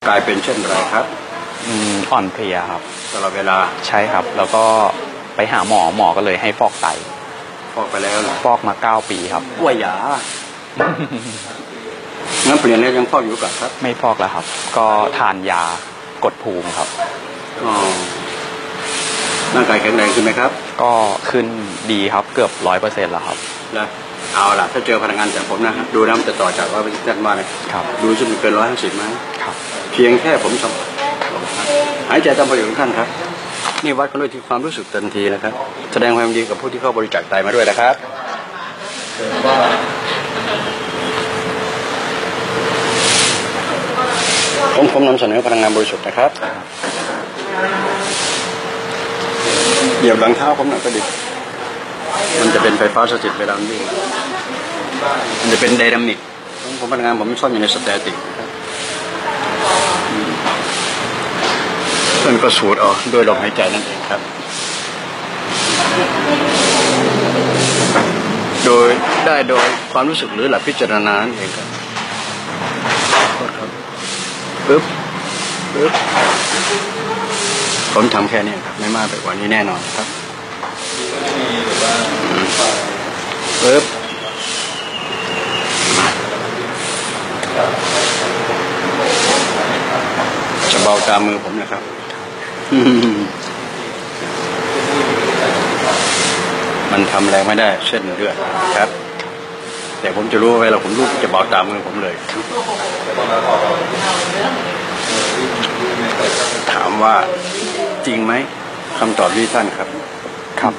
กลายเป็นเช่นไรครับอ่อนเพลียครับตลอดเวลาใช่ครับแล้วก็ไปหาหมอก็เลยให้ฟอกไตฟอกไปแล้วเหรอฟอกมา9 ปีครับอ้วยหยางั้นเปลี่ยนแล้วยังฟอกอยู่กับครับไม่ฟอกแล้วครับก็ทานยากดภูมิครับร่างกายแข็งแรงขึ้นไหมครับก็ขึ้นดีครับเกือบ100%แล้วครับแล้วเอาล่ะถ้าเจอพลังงานจากผมนะดูนะมันจะต่อจาก100%มาเลยครับดูจะมันเกิน150ไหมครับเพียงแค่ผมสัมผัสหายใจตามประโยชน์ของท่านครับนี่วัดกันด้วยที่ความรู้สึกทันทีนะครับแสดงความยินดีกับผู้ที่เข้าบริจาคไตมาด้วยนะครับผมนำเสนอพลังงานบริสุทธิ์นะครับเหยียบหลังเท้าผมหน่อยก็ดีมันจะเป็นไฟฟ้าสถิตเวลาวิ่งมันจะเป็นไดนามิกผมพลังงานผมไม่ชอบอยู่ในสแตติกมันก็สูดออกโดยลมหายใจนั่นเองครับโดยความรู้สึกหรือหลักพิจารณานั่นเองครับปึ๊บผมทำแค่นี้ครับไม่มากไปกว่านี้แน่นอนครับปึ๊บจะเบาตามมือผมนะครับมันทำแรงไม่ได้เช่นเลือดครับแต่ผมจะรู้ว่าเวลาผมลูบจะเบาตามมือผมเลยถามว่าจริงไหมคำตอบที่ท่านครับครับ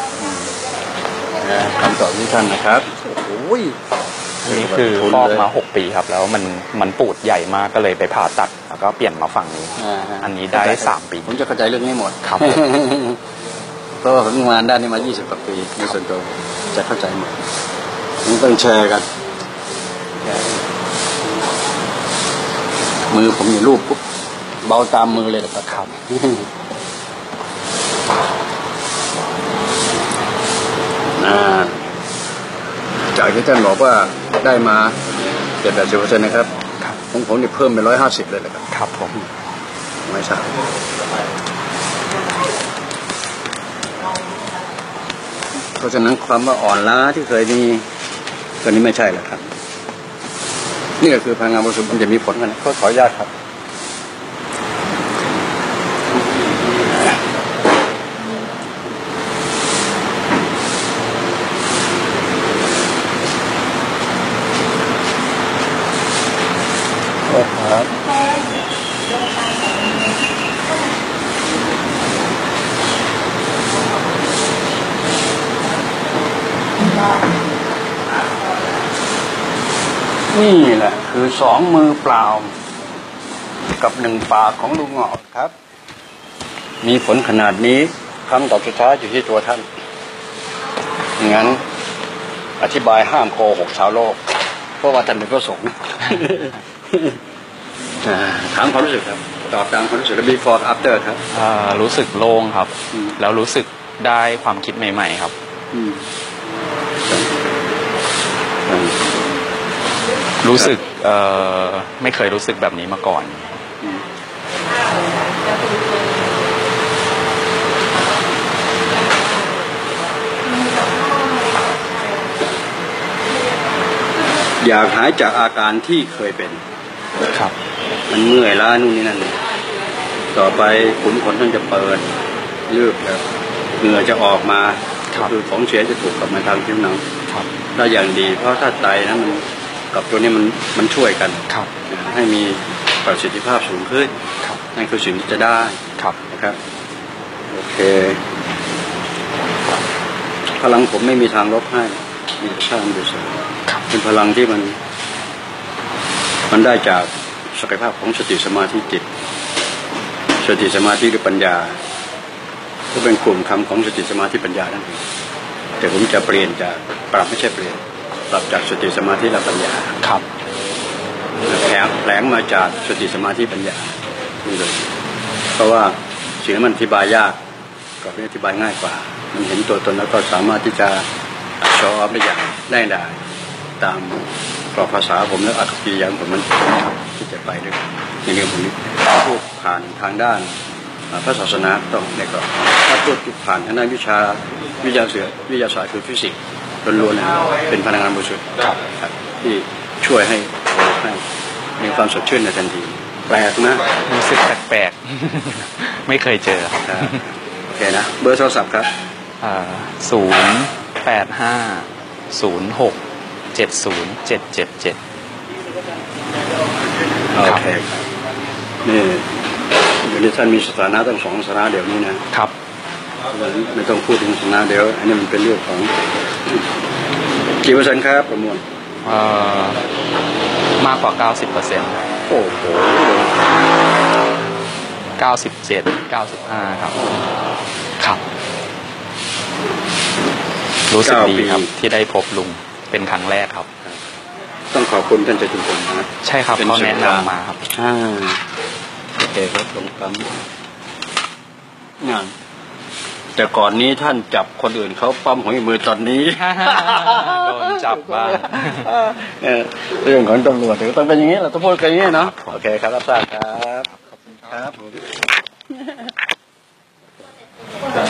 คำตอบที่ท่านนะครับโอ้ยนี่คือฟอกมา6 ปีครับแล้วมันปูดใหญ่มากก็เลยไปผ่าตัดแล้วก็เปลี่ยนมาฝั่งนี้อันนี้ได้3 ปีผมจะเข้าใจเรื่องนี้หมดครับเพราะว่าผมทำงานด้านนี้มา20 กว่าปีในส่วนตัวจะเข้าใจหมดต้องแชร์กันมือผมอยู่รูปปุ๊บเบาตามมือเลยครับจากที่ท่านบอกว่าได้มา70%นะครับของผมนี่เพิ่มเป็น150เลยนะครับครับผมไม่ทราบเพราะฉะนั้นความว่าอ่อนล้าที่เคยมีตอนนี้ไม่ใช่แล้วครับนี่ก็คือพลังงานบริสุทธิ์มันจะมีผลกันนะขออนุญาตครับนี่แหละคือ2 มือเปล่ากับ1 ปากของลุงหงอกครับมีผลขนาดนี้คำตอบสุดท้ายอยู่ที่ตัวท่านงั้นอธิบายห้ามโกหกชาวโลกเพราะว่าท่านเป็นพระสงฆ์ถามความรู้สึกครับตอบตามความรู้สึก before after ครับรู้สึกโล่งครับแล้วรู้สึกได้ความคิดใหม่ๆครับรู้สึกไม่เคยรู้สึกแบบนี้มาก่อนอยากหายจากอาการที่เคยเป็นครับมันเมื่อยล้านู่นนี่นั่นต่อไปขุมขนท่านจะเปิดยืดแล้วเหงื่อจะออกมาคือของเสียจะถูกกลับมาทางผิวหนังได้อย่างดีเพราะถ้าไตนะมันกับตัวนี้มันช่วยกันให้มีประสิทธิภาพสูงขึ้นนั่นคือสิ่งที่จะได้นะครับโอเคพลังผมไม่มีทางลบให้มีแต่สร้างด้วยซ้ำเป็นพลังที่มันได้จากศักยภาพของสติสมาธิจิตสติสมาธิหรือปัญญาก็เป็นกลุ่มคำของสติสมาธิปัญญานั่นเองแต่ผมจะเปลี่ยนจากปรับไม่ใช่เปลี่ยนปรับจากสติสมาธิและปัญญาครับแผลงมาจากสติสมาธิปัญญานี่เลยเพราะว่าสิ่งที่มันอธิบายยากกับอธิบายง่ายกว่ามันเห็นตัวตนแล้วก็สามารถที่จะโชว์ออฟได้อย่างได้ตามกรอบภาษาผมและอัตถกิริยาของผมมันที่จะไปด้วยอย่างนี้ผมนี่พูดผ่านทางด้านพระศาสนาต้องเนี่ยก็ถ้าพูดผ่านทางด้านวิชาศาสตร์คือฟิสิกส์ล้วนๆเป็นพลังงานบริสุทธิ์ที่ช่วยให้มีความสดชื่นในทันทีแปลกนะรู้สึกแปลกๆไม่เคยเจอครับโอเคนะเบอร์โทรศัพท์ครับ 08506707777 โอเคนี่เดี๋ยวนี้ท่านมีสถานะตั้ง2 สถานะเดี๋ยวนี้นะครับไม่ต้องพูดถึงสถานะเดี๋ยวอันนี้มันเป็นเรื่องของกี่เปอร์เซ็นต์ครับประมวลมากกว่า 90% โอ้โห 97 95ครับครับรู้สึกดีครับที่ได้พบลุงเป็นครั้งแรกครับต้องขอบคุณท่านเจ้าจุมพลนะใช่ครับเขาแนะนำมาครับโอเคครับตรงปั๊มงานแต่ก่อนนี้ท่านจับคนอื่นเขาปั๊มหัวมือตอนนี้โดนจับบ้างเรื่องของตำรวจต้องเป็นอย่างนี้เราต้องพูดกันอย่างนี้เนาะโอเคครับรับทราบครับขอบคุณครับ